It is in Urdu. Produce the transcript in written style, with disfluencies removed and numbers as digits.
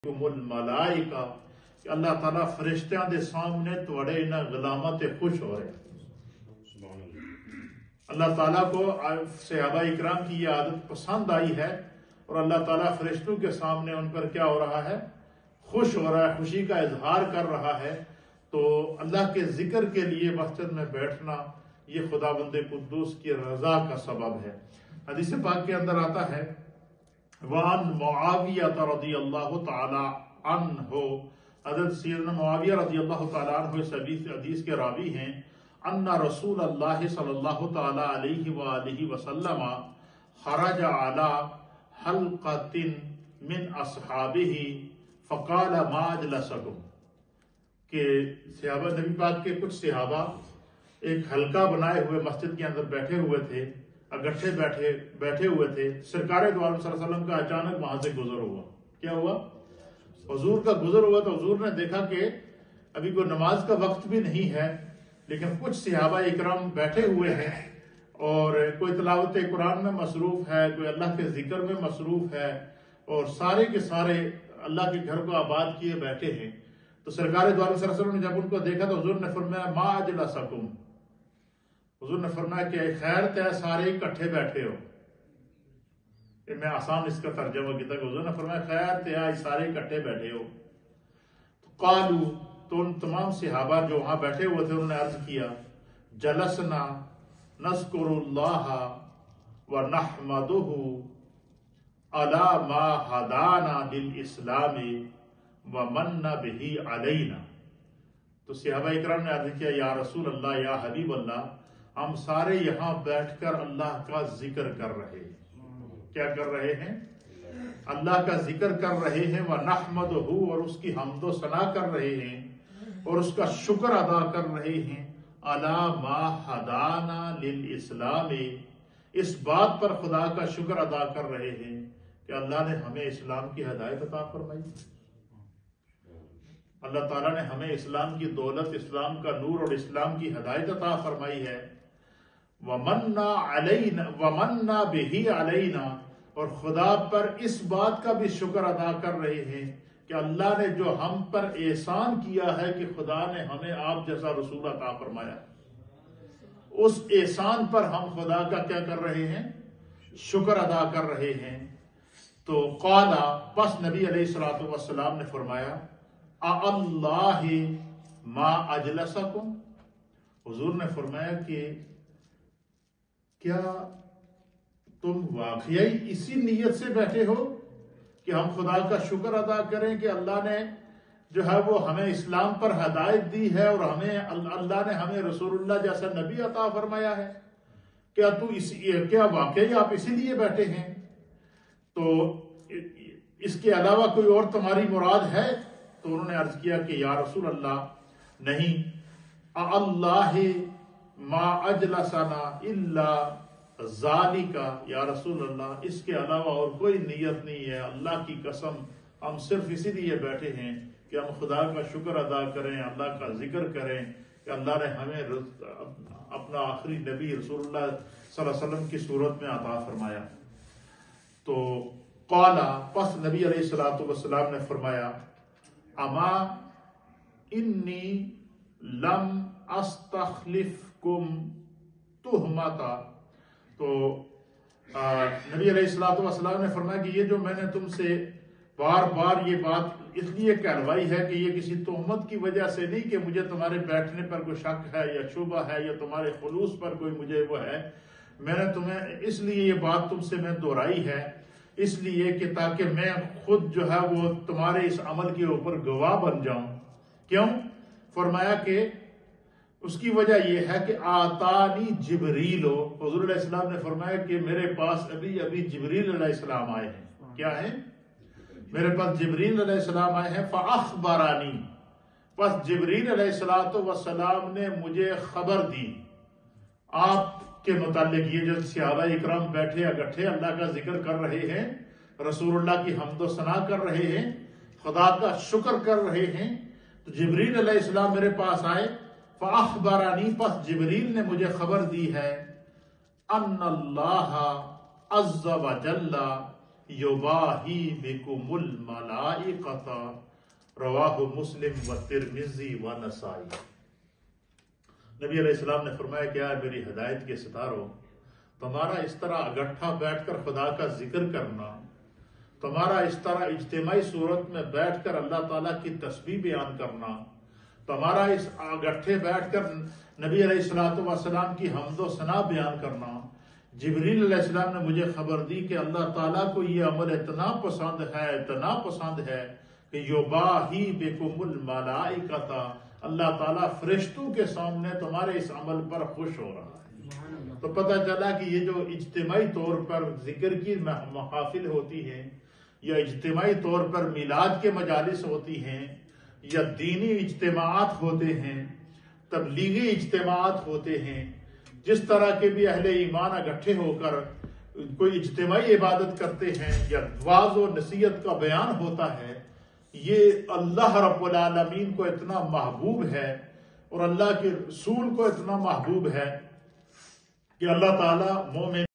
الملائکہ کہ اللہ تعالیٰ فرشتیاں دے سامنے توڑے انہاں غلامہ تے خوش ہو رہے ہیں۔ اللہ تعالیٰ کو صحابہ اکرام کی یہ عادت پسند آئی ہے اور اللہ تعالیٰ فرشتوں کے سامنے ان پر کیا ہو رہا ہے؟ خوش ہو رہا ہے، خوشی کا اظہار کر رہا ہے۔ تو اللہ کے ذکر کے لیے مسجد میں بیٹھنا یہ خداوند قدوس کی رضا کا سبب ہے۔ حدیث پاک کے اندر آتا ہے وَعَنْ مُعَاوِيَةَ رضی اللہ تعالی عنہ، حضرت سیدنا معاویہ رضی اللہ تعالی عنہ اس حدیث کے راوی ہیں، ان رسول اللہ صلی اللہ تعالی علیہ وآلہ وسلم خرج علی حلقۃ من اصحابہ فقال ما اجلسکم، کہ صحابہ نبی پاک کے کچھ صحابہ ایک حلقہ بنائے ہوئے مسجد کے اندر بیٹھے ہوئے تھے، اگٹھے بیٹھے ہوئے تھے۔ سرکار دو عالم صلی اللہ علیہ وسلم کا اچانک وہاں سے گزر ہوا۔ کیا ہوا؟ حضور کا گزر ہوا تو حضور نے دیکھا کہ ابھی کوئی نماز کا وقت بھی نہیں ہے، لیکن کچھ صحابہ اکرام بیٹھے ہوئے ہیں اور کوئی تلاوت قرآن میں مصروف ہے، کوئی اللہ کے ذکر میں مصروف ہے، اور سارے کے سارے اللہ کے گھر کو آباد کیے بیٹھے ہیں۔ تو سرکار دو عالم صلی اللہ علیہ وسلم نے جب ان کو دیکھا تو حضور نے فرمایا ما اجلسکم، حضور نے فرمایا کہ خیر تے سارے اکٹھے بیٹھے ہو۔ میں آسان اس کا ترجمہ کیا کہ حضور نے فرمایا خیر تے سارے اکٹھے بیٹھے ہو۔ تو قالو، تو ان تمام صحابہ جو وہاں بیٹھے ہوئے تھے انہوں نے عرض کیا جلسنا نذکر اللہ ونحمدہ علی ما ہدانا للاسلام ومن بہ علینا۔ تو صحابہ اکرام نے عرض کیا یا رسول اللہ، یا حبیب اللہ، ہم سارے یہاں بیٹھ کر اللہ کا ذکر کر رہے ہیں۔ کیا کر رہے ہیں؟ اللہ کا ذکر کر رہے ہیں، وَنَحْمَدُهُ، اور اس کی حمد و ثنا کر رہے ہیں اور اس کا شکر ادا کر رہے ہیں، عَلَى مَا هَدَانَا لِلْإِسْلَامِ، اس بات پر خدا کا شکر ادا کر رہے ہیں کہ اللہ نے ہمیں اسلام کی ہدایت عطا فرمائی۔ اللہ تعالیٰ نے ہمیں اسلام کی دولت، اسلام کا نور اور اسلام کی ہدایت عطا فرمائی ہے۔ وَمَنَّا بِهِ عَلَيْنَا، اور خدا پر اس بات کا بھی شکر ادا کر رہے ہیں کہ اللہ نے جو ہم پر احسان کیا ہے کہ خدا نے ہمیں آپ جیسا رسول عطا فرمایا، اس احسان پر ہم خدا کا کیا کر رہے ہیں؟ شکر ادا کر رہے ہیں۔ تو قال، پس نبی علیہ الصلوۃ والسلام نے فرمایا اللہ ما اجلسکم، حضور نے فرمایا کہ کیا تم واقعی اسی نیت سے بیٹھے ہو کہ ہم خدا کا شکر ادا کریں کہ اللہ نے جو ہے وہ ہمیں اسلام پر ہدایت دی ہے اور ہمیں اللہ نے ہمیں رسول اللہ جیسا نبی عطا فرمایا ہے؟ کیا واقعی آپ اسی لیے بیٹھے ہیں؟ تو اس کے علاوہ کوئی اور تمہاری مراد ہے؟ تو انہوں نے عرض کیا کہ یا رسول اللہ نہیں، اللہ ما اجلسنا الا ذالک، یا رسول اللہ اس کے علاوہ اور کوئی نیت نہیں ہے، اللہ کی قسم ہم صرف اسی لیے بیٹھے ہیں کہ ہم خدا کا شکر ادا کریں، اللہ کا ذکر کریں کہ اللہ نے ہمیں اپنا آخری نبی رسول اللہ صلی اللہ علیہ وسلم کی صورت میں عطا فرمایا۔ تو قال، پس نبی علیہ الصلوۃ والسلام نے فرمایا اما انی لم استخلفکم تہمتا، تو نبی علیہ الصلوۃ والسلام نے فرمایا کہ یہ جو میں نے تم سے بار بار یہ بات اس لیے کہلوائی ہے کہ یہ کسی تہمت کی وجہ سے نہیں کہ مجھے تمہارے بیٹھنے پر کوئی شک ہے یا شبہ ہے یا تمہارے خلوص پر کوئی مجھے وہ ہے، میں نے تمہیں اس لیے یہ بات تم سے میں دہرائی ہے اس لیے کہ تاکہ میں خود جو ہے وہ تمہارے اس عمل کے اوپر گواہ بن جاؤں۔ کیوں؟ فرمایا کہ اس کی وجہ یہ ہے کہ آتانی جبریل، حضور علیہ السلام نے فرمایا کہ میرے پاس ابھی جبریل علیہ السلام آئے ہیں۔ کیا ہیں؟ میرے پاس جبریل علیہ السلام آئے ہیں، فاخبرانی، پس جبریل علیہ السلام نے مجھے خبر دی آپ کے متعلق۔ یہ جو صحابہ اکرام بیٹھے اگٹھے اللہ کا ذکر کر رہے ہیں، رسول اللہ کی حمد و ثنا کر رہے ہیں، خدا کا شکر کر رہے ہیں، تو جبریل علیہ السلام میرے پاس آئے، فاخبرانی، پس جبریل نے مجھے خبر دی ہے، ان اللہ عز و جل یباہی بکم الملائکۃ رواہ مسلم و ترمذی و نسائی۔ نبی علیہ السلام نے فرمایا کہ میری ہدایت کے ستاروں، تمہارا اس طرح اکٹھا بیٹھ کر خدا کا ذکر کرنا، تمہارا اس طرح اجتماعی صورت میں بیٹھ کر اللہ تعالیٰ کی تسبیح بیان کرنا، تمہارا اس اکٹھے بیٹھ کر نبی علیہ السلام کی حمد و ثنا بیان کرنا، جبریل علیہ السلام نے مجھے خبر دی کہ اللہ تعالیٰ کو یہ عمل اتنا پسند ہے کہ یباہی بکم الملائکۃ، اللہ تعالیٰ فرشتوں کے سامنے تمہارے اس عمل پر خوش ہو رہا ہے۔ تو پتہ چلا کہ یہ جو اجتماعی طور پر ذکر کی محافل ہوتی ہیں، یا اجتماعی طور پر میلاد کے مجالس ہوتی ہیں، یا دینی اجتماعات ہوتے ہیں، تبلیغی اجتماعات ہوتے ہیں، جس طرح کے بھی اہل ایمان اکٹھے ہو کر کوئی اجتماعی عبادت کرتے ہیں یا وعظ و نصیحت کا بیان ہوتا ہے، یہ اللہ رب العالمین کو اتنا محبوب ہے اور اللہ کے رسول کو اتنا محبوب ہے کہ اللہ تعالیٰ مومن